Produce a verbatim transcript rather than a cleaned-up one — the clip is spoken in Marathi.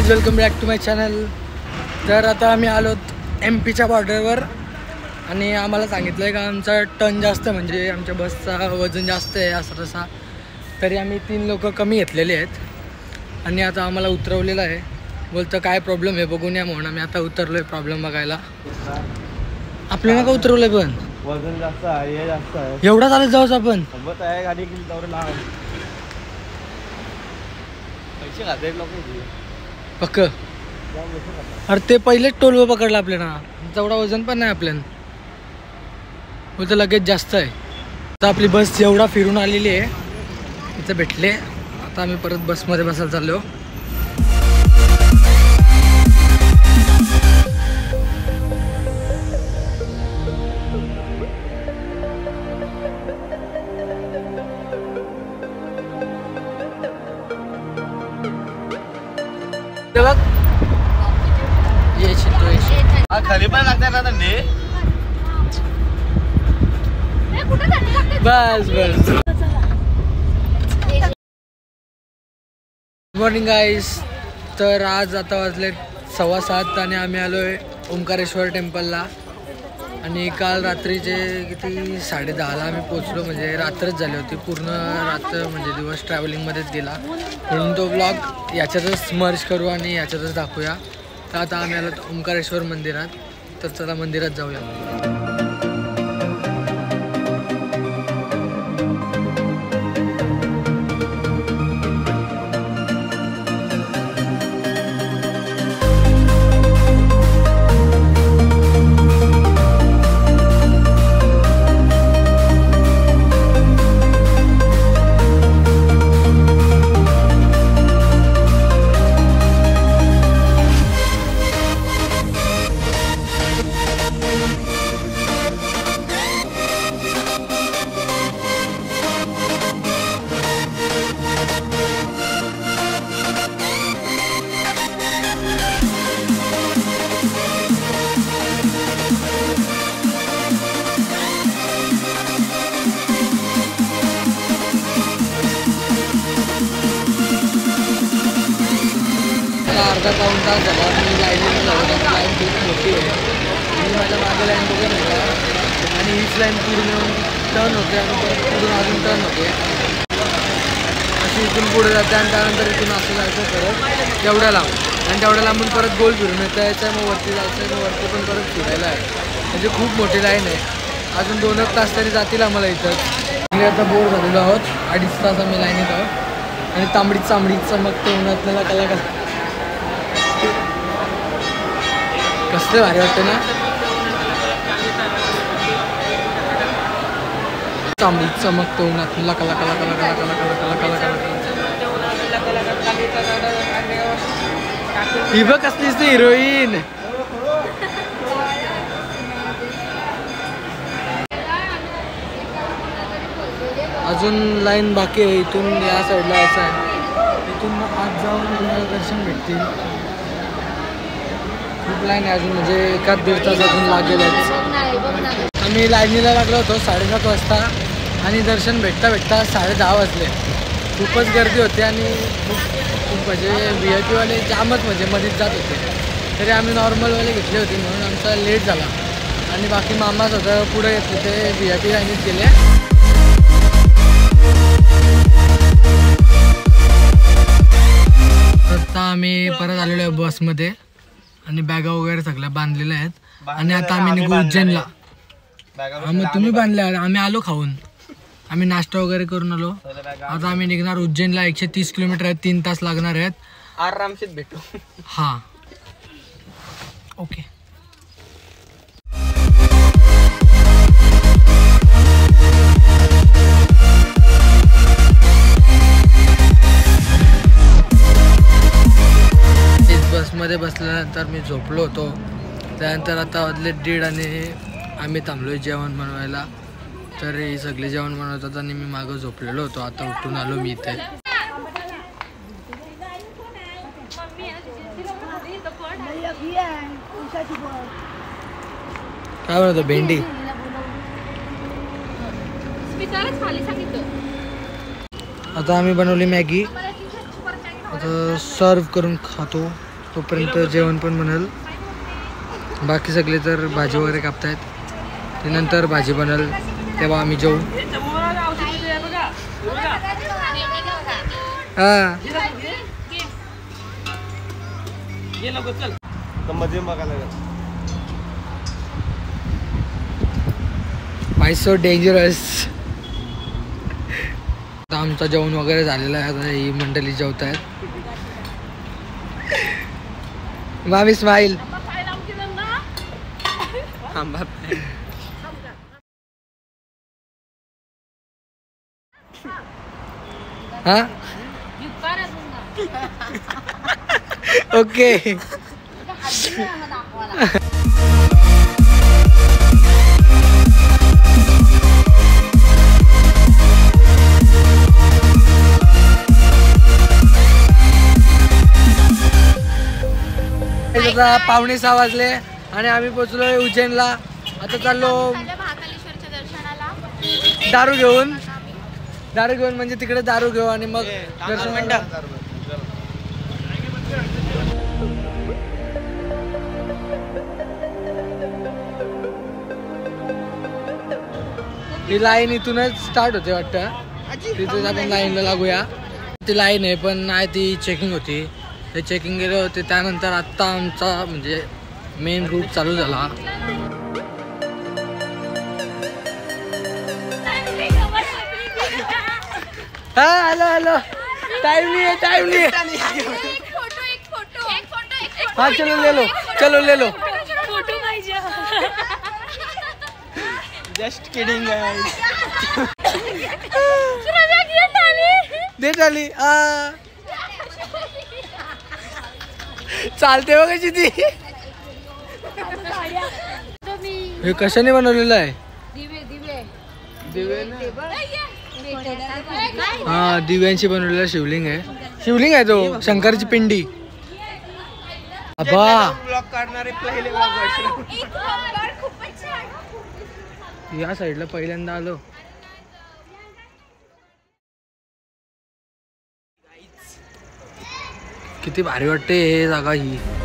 Guys, welcome back to my channel. तर आता आम्ही आलो एम पीच्या बॉर्डरवर आणि आम्हाला सांगितलं आहे का आमचा टन जास्त म्हणजे आमच्या बसचा वजन जास्त आहे असं तसा. तरी आम्ही तीन लोक कमी घेतलेले आहेत आणि आता आम्हाला उतरवलेलं आहे. बोलतं काय प्रॉब्लेम आहे बघून या म्हणून आम्ही आता उतरलो आहे प्रॉब्लेम बघायला. आपल्याला का उतरवलं आहे? पण वजन जास्त आहे, हे जास्त आहे. एवढा चालत जाऊच आपण? सोबत आहे गाडी गेली तेवढं लांब पैसे खाते लोक पक्क. अरे ते पहिलेच टोल पकडला आपल्याला, तेवढा वजन पण नाही आपल्याला, बोलतं लगेच जास्त आहे. आता आपली बस एवढा फिरून आलेली आहे, इथं भेटले. आता आम्ही परत बसमध्ये बसायला चाललो. बघ हा खाली पण लागतात ना थंडी. बस बस. Good morning guys. तर आज आता वाजले सव्वा सात आणि आम्ही आलो आहे ओंकारेश्वर टेम्पलला. आणि काल रात्रीचे किती साडे दहाला आम्ही पोचलो, म्हणजे रात्रच झाली होती. पूर्ण रात्र म्हणजे दिवस ट्रॅव्हलिंगमध्येच गेला, म्हणून तो ब्लॉग याच्यातच मर्ज करू आणि याच्यातच दाखवूया. तर आता आम्ही आलो ओंकारेश्वर मंदिरात, तर चला मंदिरात जाऊया. अर्धा पाऊण तास झाला मी लाईनीला झालो. लाईन खूप मोठी आहे. मी माझ्या मागे लाईन बघत होता आणि हीच लाईन पूर्ण टर्न होते आणि परत पुढून अजून टर्न होते. अशी इथून पुढे जाते आणि त्यानंतर इथून असं जायचं परत तेवढ्या लांब आणि तेवढ्या लांबून परत गोल फिरून येतं यायचं आहे. मग वरती जायचं आहे, मग वरती पण परत फिरायला आहे. म्हणजे खूप मोठी लाईन आहे. अजून दोन एक तास तरी जातील आम्हाला इथं. मी आता बोर झालेलो आहोत. अडीच तास आम्ही लाईनीत आहोत आणि तांबडीच चांबडीच चमकते उन्हातला कला कसं कसले भारी वाटते ना. चांबडी चमकतो उन्हात लका लका लका लका लका लका लका लका लका. ही बघ कसली दिसते हिरोईन. अजून लाईन बाकी आहे. इथून या साईडला असं आहे, इथून आज जाऊन तुम्हाला दर्शन भेटतील. खूप लाईन आहे अजून, म्हणजे एकाच दीड तास अजून लागेलच. आम्ही लाईनीला लागलो होतो साडेसात वाजता आणि दर्शन भेटता भेटता साडे दहा वाजले. खूपच गर्दी होती आणि खूप खूप म्हणजे व्ही आय पीवाले जामच म्हणजे मध्येच जात होते. तरी आम्ही नॉर्मलवाले घेतले होते म्हणून आमचा लेट झाला. आणि बाकी मामाच होतं पुढे येत होते, व्ही आय पी लाईनीत गेले. आता आम्ही परत आलेलो आहे बसमध्ये आणि बॅगा वगैरे सगळ्या बांधलेल्या आहेत. आणि आता आम्ही निघू उज्जैनला. मग तुम्ही बांधल्या, आम्ही आलो खाऊन, आम्ही नाश्ता वगैरे करून आलो. आता आम्ही निघणार उज्जैनला. एकशे तीस किलोमीटर आहेत, तीन तास लागणार आहेत. आरामशीर भेटू. हां ओके. बसमध्ये बसल्यानंतर मी झोपलो होतो. त्यानंतर आता वाजले दीड आणि आम्ही थांबलो जेवण बनवायला. तर हे सगळे जेवण बनवतात आणि मी मागं झोपलेलो होतो. आता उठून आलो मी इथे. काय बनवतो? भेंडी. आता आम्ही बनवली मॅगी, आता सर्व करून खातो. तोपर्यंत जेवण पण बनल. बाकी सगळे तर भाजी वगैरे कापतायत. नंतर भाजी बनल तेव्हा आम्ही जेवू. हा माय सो डेंजरस. आता आमचं जेवण वगैरे झालेलं आहे. आता ही मंडळी जेवत आहेत. मामी स्माईल. हा ओके. आता पावणे सहा वाजले आणि आम्ही पोचलोय उज्जैनला. आता चाललो महाकालेश्वरच्या दर्शनाला. दारू घेऊन दारू घेऊन म्हणजे तिकडे दारू घेऊ आणि मग दर्शनाला. ही लाईन इथूनच स्टार्ट होते वाटतं. तिथेच आपण लाईनला लागूया. ती लाईन आहे पण नाही ती चेकिंग होती. ते चेकिंग गेले होते. त्यानंतर आत्ता आमचा म्हणजे मेन रूट चालू झाला. हा हॅलो हॅलो टाइम नहीं है टाइम नहीं है. हाँ चलो ले लो चलो ले लो. जस्ट किडिंग दे टाली. चालते बघ कशी ती. हे कशाने बनवलेलं आहे. हा दिव्यांशी बनवलेला शिवलिंग आहे. शिवलिंग आहे तो शंकरची पिंडी. अबा या साईडला पहिल्यांदा आलो. किती भारी वाटते हे जागा ही.